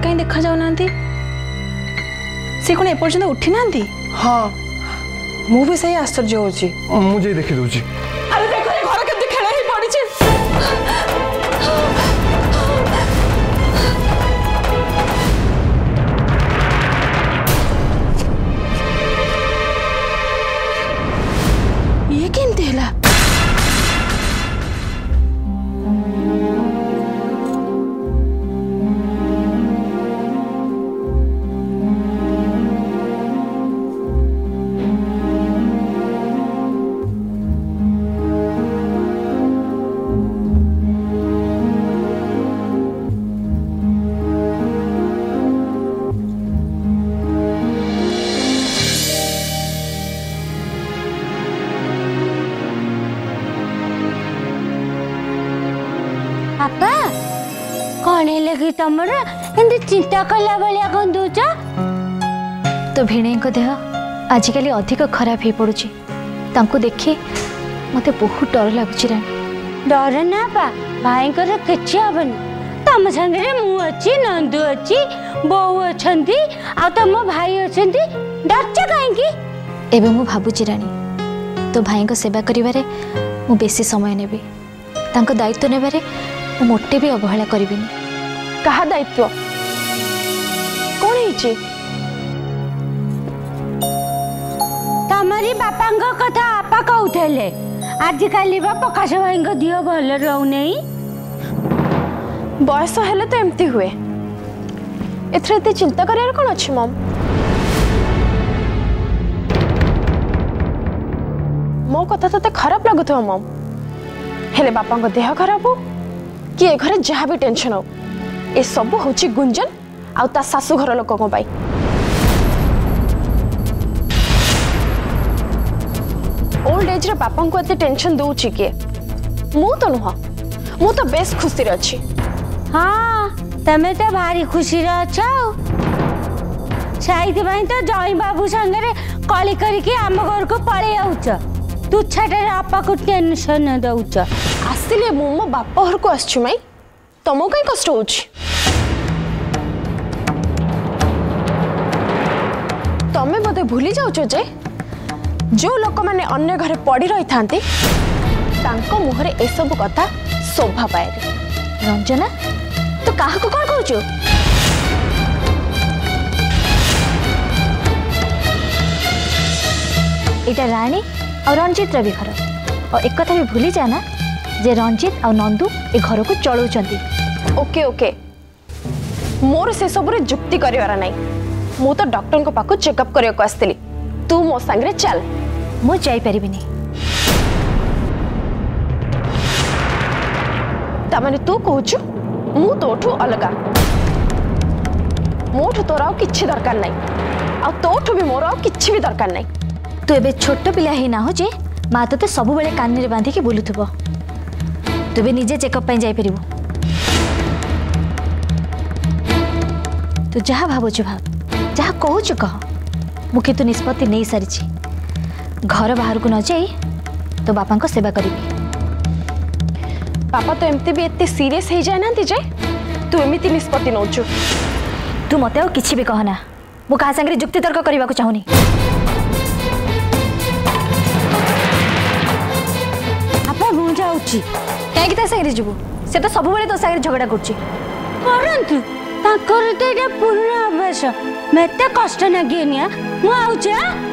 कहीं देखा जाऊना सी कौन एपर्यंत उठी ना? हाँ मु भी सही आश्चर्य होची। मुझे देखी दूची। अरे देखो ये घर केते खेला ही पड़ी छे। ये केमते हैला? आपा कौन लगी तमर एंती चिंता कला भलिया कौन दूच? तो भिणे को देह आजिकल अधिक खराब हो पड़ुची। तांको देखी मते बहुत डर लगुची रानी। डर ना पा भाई को किछि हबनी। तम संगे मु अछि, नंदू अछि, बोऊ अछंती आ तम भाई अछंती। डरछ काहे की? एबे मु भाबुची रानी तो भाई को सेवा करिवारे मु बेसी समय नेबी। तांको दायित्व नेबारे मु मोटे भी अवहेला करिबिनी। कहा दायित्व कौन है? तमरी बापांग कथा आपा कहूथले। आजिकाली बा प्रकाश भाई को दियो भल रहू नहीं। बयस हेले तो एमती हुए। एथरे एते चिंता करियार कोन अछि मम? मो कथा तो खराब लगुथो मम। हेले बापा को देह खराब हो कि ए घरे जहाँ भी टेंशन हो ए सब होची गुंजन आउ ता सासु घर लोक को पाई। ओल्ड एज रे बापा को एते टेंशन दउची के? मु तो नुह, मु तो बेस खुशी रे अछि। हाँ तमे तो भारी खुशी रे अछौ। साइथ भाई तो जय बाबू संगे कली करके आम घर को पळे आउछ। तू छाटे आपा को टेंशन दउछ। आसिले मु मो बापा घर को आछी माई तमो कई कष्ट होछि? तमे बदे भूली जाउछ जे जो लोक माने अन्य घरे पड़ी रही थांती तांको मुहरे ए सब कथा शोभा पाए। रंजना तो काहा को कोन कहूछु? इटा रानी और रंजित भी घर और एक कथा भी भूली जाना जे रंजित और नंदू ए घर को चलाउछंती। ओके ओके मोर से सब रे जुक्ति करिवार नै। मु तो डॉक्टर को पाको चेकअप करिया को आस्तिली। तू मो संगे चल। मु जाई परिबिनी। ता माने तू कहूछु मु तोठू अलगा? मोठू तोर आउ किछि दरकार नै आ तोठू भी मोर आउ किछि भी दरकार नै। तू एबे छोट पिला ही ना हो जे माँ तो सब बेले कान रे बांधिकी बुलुथबो। तू भी निजे चेकअप जाई परिबो। तू जहाँ भावुछु भाव, जहाँ कहूछु कह। मु किंतु निष्पत्ति नहीं सारी। घर बाहर को न जाई तो बापा को सेवा करिबी। पापा तो एमती भी एते सीरियस हो जाए ना जे तू एमिति निष्पत्ति नौछु। तू मते और किछि भी कहना। मु कहा संगे जुक्ति तर्क करबा को चाहुनी। आपा मु जाउची। काहे कि ता संगे जीवु? से तो सब बेले तो संगे झगड़ा करछि। परंतु ताकर तो एटा पुराना अभ्यास। मते कष्ट नागिनिया मु आउची।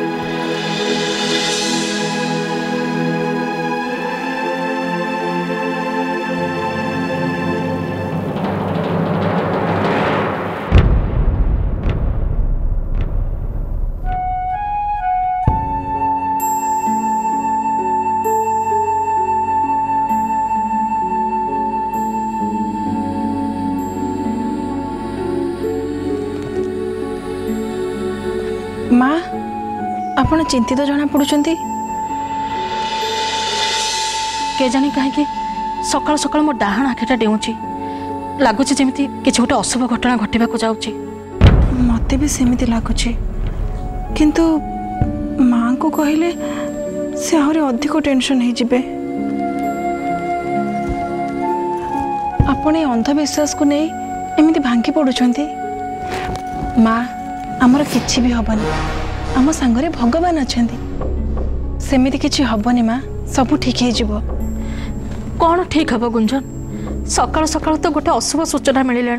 माँ आपण चिंतित जना पड़ुचंती के जाने कहीं सकाल सकाल मो डाहाण आखिटा डेउची लगुच जमी कि गोटे अशुभ घटना घटवा जाऊँगी। मते भी सेमिति लगुच किंतु माँ को कहले से आहरी अधिक टेंशन हो जिबे। आपण अंधविश्वास को नहीं एमिति भांगी पड़ुचंती। माँ आमर किछि भी हबनी आम सांगरे भगवान अछंती सेमिति किछि हबनी माँ सब ठीक है जीवो। कौन ठीक हम गुंजन सकाल सकाल तो गोटे अशुभ सूचना मिलला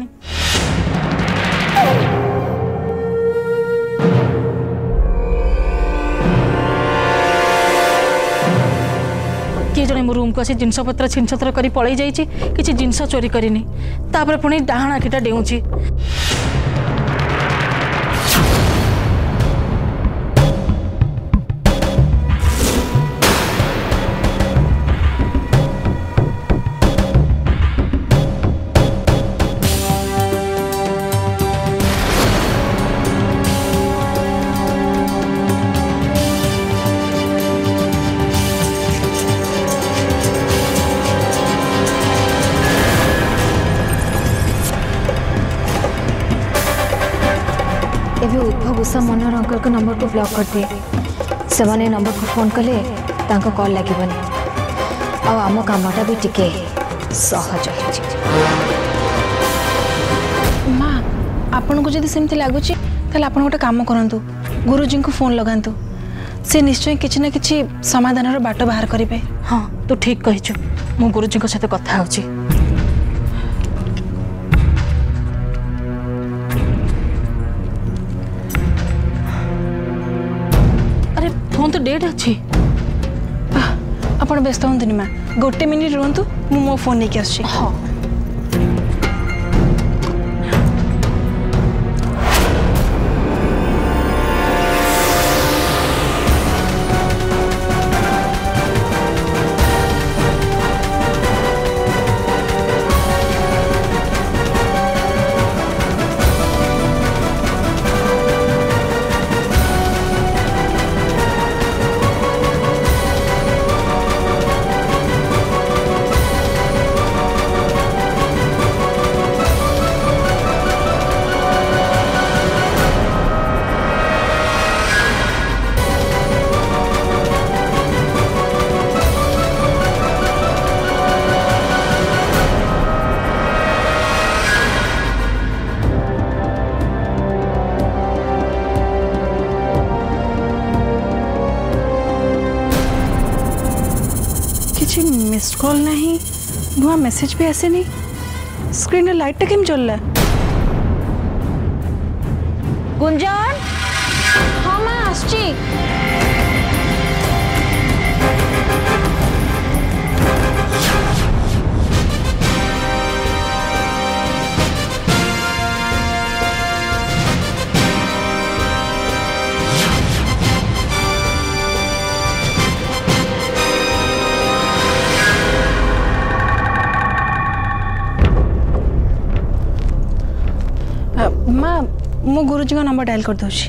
किए जड़े मो रूम को आसी जिनपतर छिनछतर कर पलि जाइए किसी जिनस चोरी करनी तापर पुणी डाहाण आखिटा डेउची उषा मनोहर अंकल के नंबर को ब्लॉक कर दिए से माने नंबर को फोन कले तांको कॉल लागबनी आ आम कामटा भी टिके सहज होछि। माँ आपन को जदि सेमति लागुची ताले आपन गोटे काम करंतु गुरुजी को फोन लगांतु से निश्चय किछि ना किछि समाधान रो बाटो बाहर करिवे। हाँ तू ठीक कहिछु मु गुरुजी को साथे कथा होछि। फोन तो डेट अच्छी आप व्यस्त हूँ माँ गोटे मिनिट रुहतु मो फोन नहीं आस। हाँ मिस्ड कॉल नहीं नुआ मेसेज भी आसे नहीं स्क्रीन रे लाइट केम चलला। गुंजन हाँ माँ आसची। माँ मो गुरुजी का नंबर डायल कर दूची।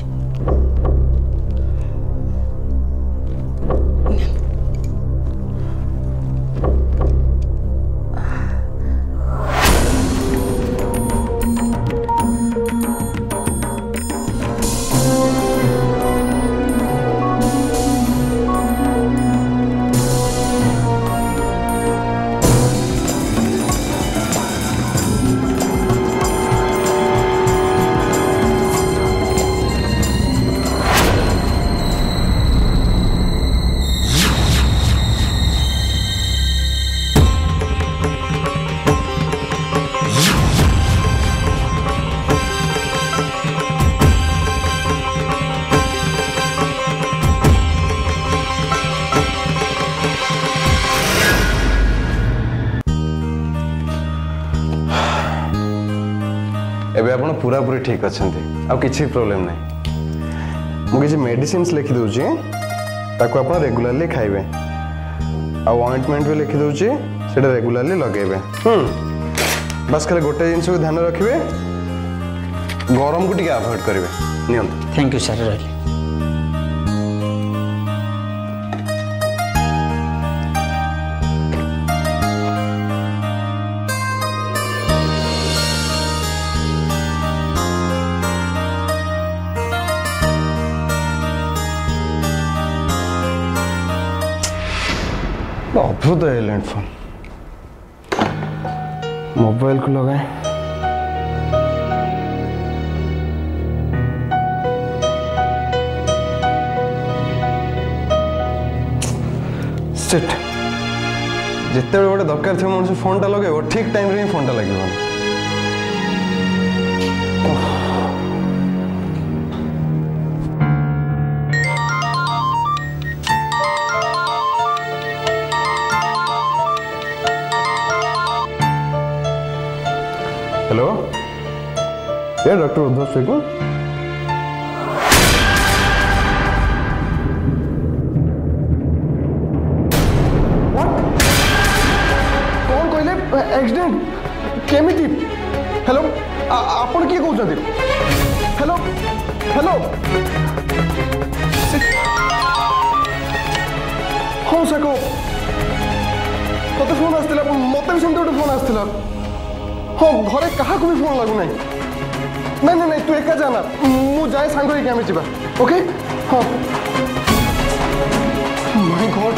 एबे आपण पूरा पूरी ठीक अच्छे आ किसी प्रोब्लेम नहीं मुझे मेडिसिन लिखि दूची ताको आपण रेगुलरली खाइबे आ ऑइंटमेंट भी लिखि दूची सेटा रेगुलरली लगेबे। बस खाली गोटे जिनिस को ध्यान रखिबे गरम को टिके अवॉइड करिवे। नियम थैंक यू सर रही। अद्भुत एलियंट फोन मोबाइल को लगाए शिट जिते गोटे दरकार थी मनुष्य फोन टा लगे ठीक टाइम रे फोन टा लगे हेलो ये डॉक्टर उद्धव स्पीकिंग एक्सीडेंट केमिति हेलो आपण किए कहते हेलो हेलो हाँ सको तो फोन आसला मत भी सेमती गोटे फोन आसला हाँ घरे क्या भी फोन लगुना नहीं नहीं नहीं तू एका जाना मु जाए सांग आम जा ओके हाँ माय गॉड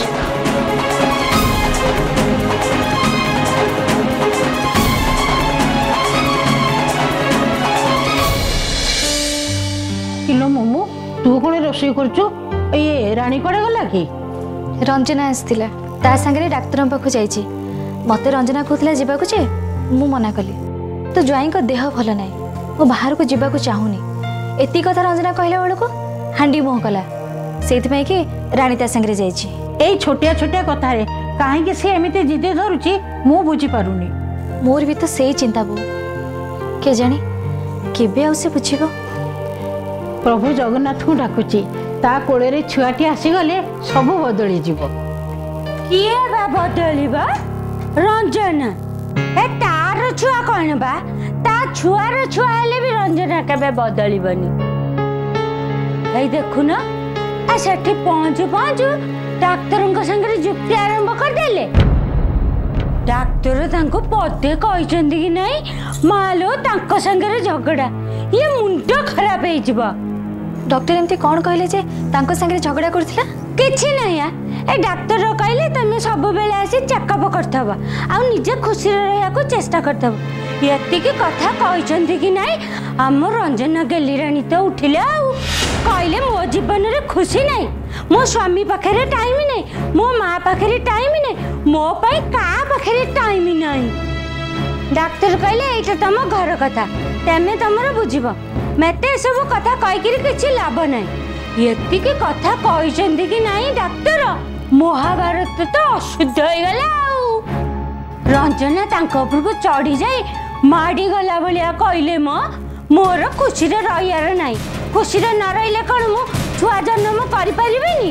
किलो मोमो तू कौन रोषे करचु ये रानी कड़े गला कि रंजना आसला ता संगे डाक्तर पाखु जाइए मत रंजना कहला जावाक जे मु मना कली तो ज्वाई को देह भल ना वो बाहर को जावाक चाहूनी एति कथा रंजना कहला बेलू हांडी मुह कला से कि रानी ता संगे जाइए ए छोटिया छोटिया कथा रे काहे से एमिते जिदे धरुची मु बुझी पारुनी मोर भी तो सही चिंता बो के जानी केबे आउ से बुझिबो प्रभु जगन्नाथ को डाकुची ता कोड़े रे छुआटी आसीगले सब बदली जीव किए बा बदलिबा रंजना ए तार छुआ कौन बा ता छुआर छुआ हेले भी रंजना केबे बदलिबनी ए देखु ना आ सेठी पहुंचु पहुंचु डाक्तरଙ୍କ संगे जुक्ति आरंभ कर देले डाक्तर तांको पदे कहिसंदी कि नहीं मालो तांको संगे झगड़ा ये मुंड खराब हे जिबा डॉक्टर एमती कौन कहले जे तांको संगे झगड़ा करथिला किछि नहीं ए डाक्टर कहले तमे सब बेले आसी चेकअप करथबा आ निजे खुशी रहया को चेष्टा करथबा यति की कथा कहिसंदी कि नहीं हम रंजना गेली रानी तो उठिले आ कहले मो जीवन रे खुशी नहीं मो स्वामी पाखरे टाइम नहीं मो माँ पाखरे टाइम नहीं मो पाई का पाखरे टाइम नहीं डाक्टर कहले एटा तम घर कथा तेमे तमरा बुझिबो मते सब कथा कहिकिरी किछि लाभ नहीं यति की कथा कहिसंदी कि नहीं डाक्टर महाभारत तो अशुद्ध हो गला रंजना तांको ऊपर को चढ़ी जाई माडी गला बलिया कहले मोर खुशी रे रहियार नहीं खुशी रे न रहिले कोन मु छुआ जन्म करि परिबेनी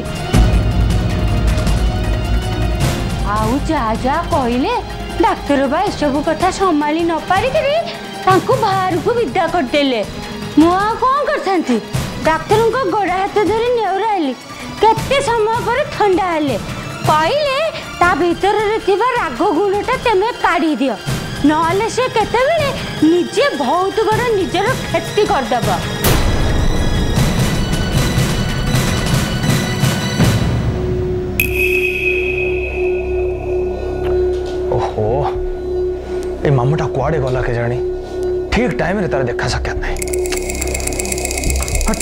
आउ जा जा कहले डाक्टर भाई सब कथा संभाली न पारिकरी तांको बाहर को विदा कर देले मुआ कौन करथांती डाक्टर को गोड़ा हाथ धरी नेउराइली केते समय पर ठंडा हेले कहले ता भीतर रे थिबा राग गुणटा तमे काढी दियो नहले से केते बेले निजे बहुत बड़ निजर क्षति कर दबा ओहो ए मामूटा कुआड़े गला के जानी ठीक टाइम रे तार देखा साक्षात नहीं हट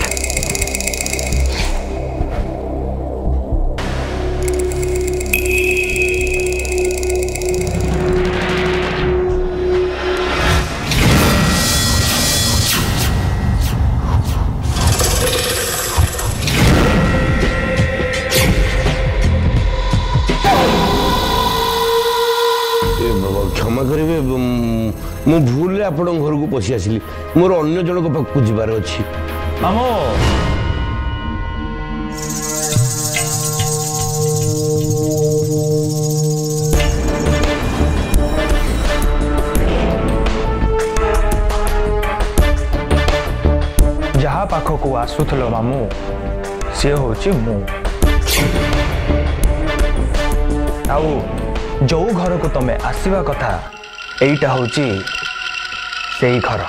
क्षमा करेंगे मु भूल रे आपण घर को पशि आसली मोर अन्य जन पाक जीवार अच्छी मामो जहा पाख को आसुथलो मामू से होची मु आउ जो घर को तमे आसीबा कथा एटा होची सेई घर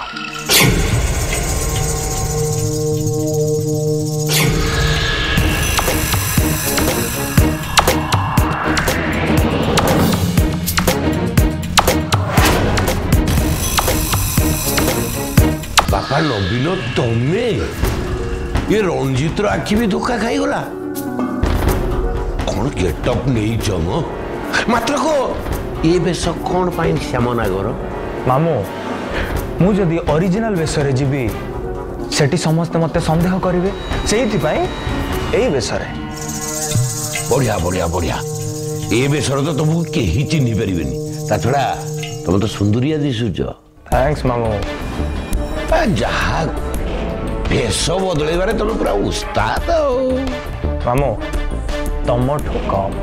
बापा नबीन तमे ये रंजित आखि भी धोखा खाई गला कौन कौन गेटअप नहीं चमो मात्र को ये बेस कौन पाई श्यामनागर मामू मु जदि ओरिजिनल बेस रे जीवी सेठी समस्त मते संदेह करिवे सेही पाई एई बेस रे बढ़िया बढ़िया बढ़िया ए बेस तो तुमको केही चिन्ह परिबेनी ता छड़ा तुम तो सुंदरिया दिसुच थैंक्स मामू जहा भेष बदल तुम पूरा उस्ताद मामू तुम कम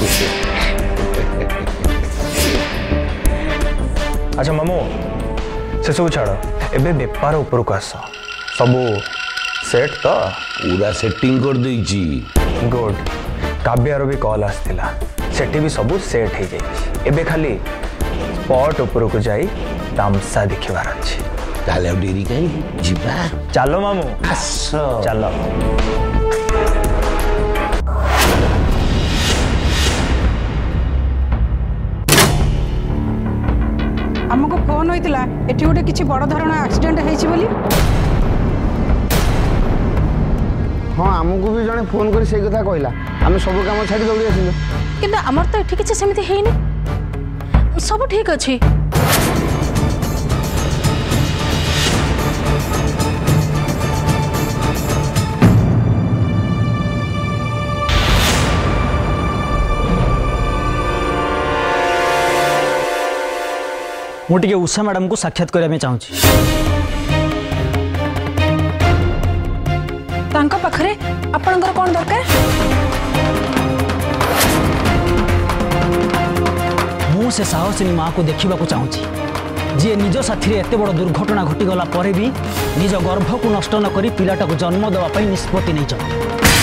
अच्छा मामू से सब छाड़ एबे बेपार ऊपर को आस सबू सेट तो पूरा सेटिंग कर देइची गुड काव्यार भी कॉल आसला सेठी भी सबू सेट हो जाए एबे खाली स्पॉट ऊपर को जाई तामसा देखिबार अछि ताले डेरी कहीं जीवा चलो मामू आस चलो हमको फोन होइतिला एठी गोटे किछि बड़ धरण एक्सीडेंट हेछि बोली हाँ आमको भी जने फोन कर से कथा कहला आम सब काम छाड़ी दौड़ी आसिलु किंतु हमर तो एठी किछि सेमिति हेइनी सब ठीक अछि मुझे उषा मैडम को साक्षात करने चाहूँ तांका पाखरे आपनकर कोन दरकार मु से साहसिनी माँ को देखा चाहूँ जी निज साथी रे एते बड़ दुर्घटना घटीगला पर भी निज गर्भ को नष्ट न करी पिलाटा को जन्म देवाई निष्पत्ति नहीं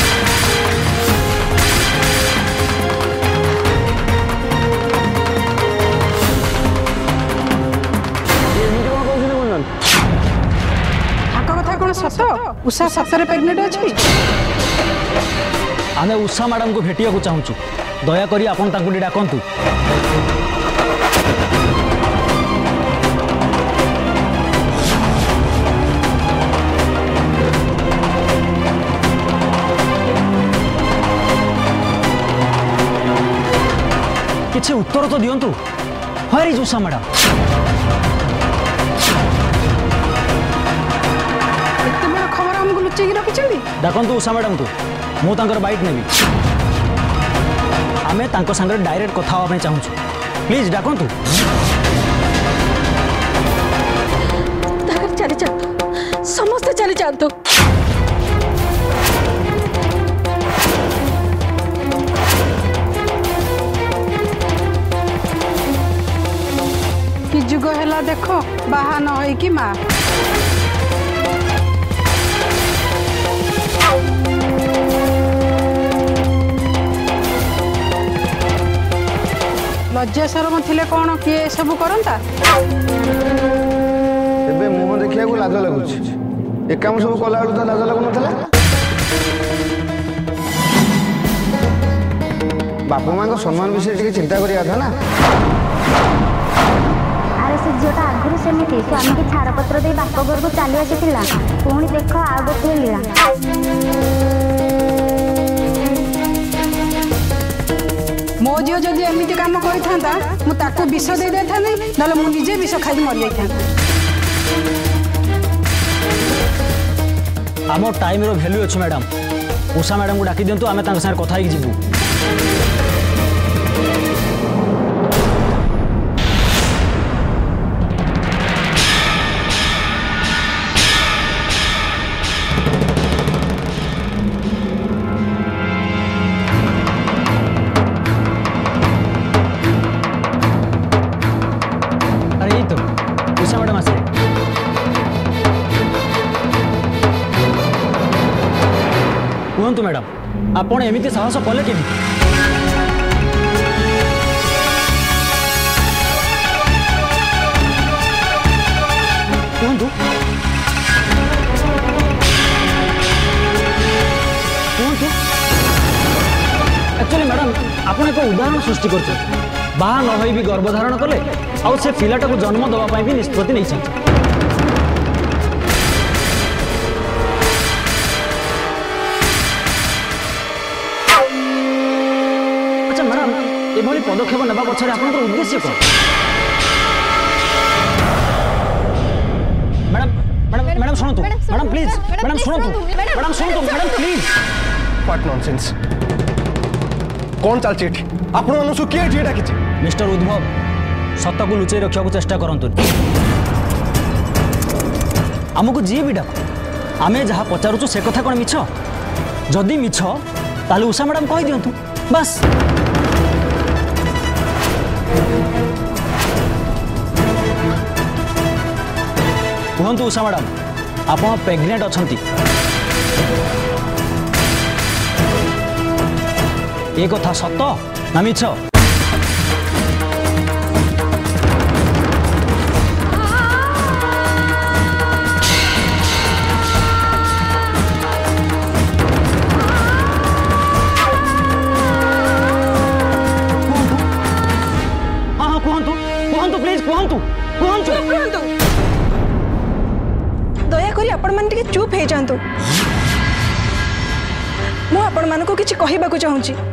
सत उषा सतरे प्रेग्नेंट अछि आमे उषा मैडम को भेटिया को चाहूँ दया करी आपन तांको डाकंतु किछि उत्तर तो दियंतु व्हेयर इज उषा मैडम डाकंतु उषा मैडम को मु तांकर बाइट नेबी आमे तांको संगे डायरेक्ट कथा होबा चाहूँ प्लीज डाकंतु चली जातु समस्त चली जातु कि जुग हैला देखो बाहा न होई कि माँ लज्जा शरम थिले कौन किए सब करंता एबे मुंह देखिया को लाज लागुछ ए काम सब कला आलु त लाज लागु नथला बापू मां को सम्मान विषय टिके चिंता करिया था ना अरे से जोटा आगुरु सेमिति स्वामी के छाड़ पत्र दे बाप घर को चली आसीतिला पुणी देख आ गोटे लीला मो झील जदि एमती कम कर मुझे विष दे दे था ना मुझे विष खाई मरी जाता आम टाइम रो वैल्यू अच्छे मैडम उषा मैडम को डाकी दिंतु आमे तांका संगे कथा ही जीवु कहतु मैडम आपण एमती साहस कले केमी कहतु एक्चुअली मैडम आपण एक उदाहरण सृष्टि कर बाहा न होई भी गर्भधारण कले आउ से पिलाटा को जन्म दवा भी निष्पत्ति नहीं चाहिए पदक्षेप नेबा पछरे आपनकर उद्देश्य कोन मैडम मैडम मैडम सुनतु मैडम प्लीज मैडम सुनतु मैडम सुनतु मैडम प्लीज व्हाट नॉनसेंस कौन चलछि एठी आपण मानु किए एठी डाकिछि मिस्टर उद्भव सत को लुचै रखिया को चेष्टा करंतु आमको जी भी डाक आमे जहाँ पचारुचु से कथा कौन मिछ जदि मिछ ताले उषा मैडम कहि दियंतु बस कहतु उषा मैडम आप प्रेग्नेंट अछंती ए कथा सत ना मिछ दयाकोरी आपण मान टिके चुप हे जांतु मु आपण मान को किछि कहिबा को चाहूची